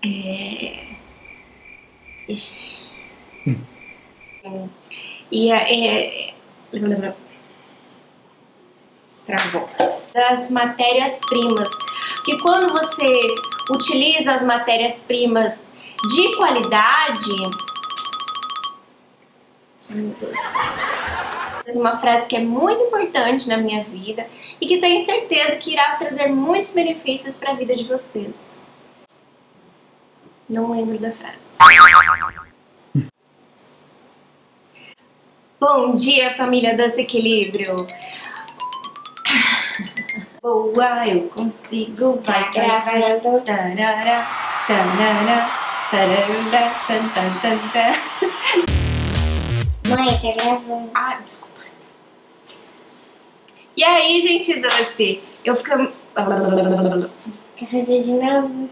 Ixi. E travou. Das matérias-primas. Que quando você utiliza as matérias-primas de qualidade... Ai, meu Deus. Uma frase que é muito importante na minha vida e que tenho certeza que irá trazer muitos benefícios para a vida de vocês. Não lembro da frase. Bom dia, família Doce Equilíbrio. Boa, eu consigo, vai gravando. Tarará, tarará, tarará, tan, tan, tan, tan. Mãe, tá gravando. Ah, desculpa. E aí, gente doce? Eu fico... Quer fazer de novo?